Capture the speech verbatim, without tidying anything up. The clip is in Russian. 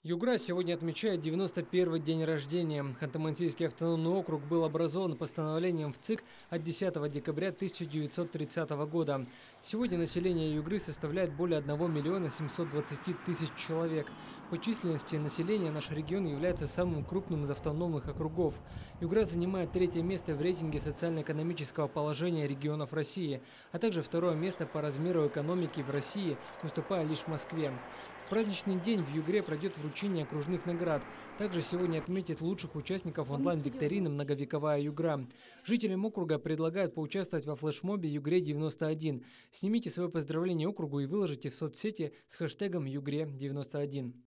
Югра сегодня отмечает девяносто первый день рождения. Ханты-Мансийский автономный округ был образован постановлением в ЦИК от десятого декабря тысяча девятьсот тридцатого года. Сегодня население Югры составляет более одного миллиона семисот двадцати тысяч человек. По численности населения наш регион является самым крупным из автономных округов. Югра занимает третье место в рейтинге социально-экономического положения регионов России, а также второе место по размеру экономики в России, уступая лишь Москве. В праздничный день в Югре пройдет вручение окружных наград. Также сегодня отметят лучших участников онлайн-викторины «Многовековая Югра». Жителям округа предлагают поучаствовать во флешмобе «Югре девяносто один». Снимите свое поздравление округу и выложите в соцсети с хэштегом «Югре девяносто один».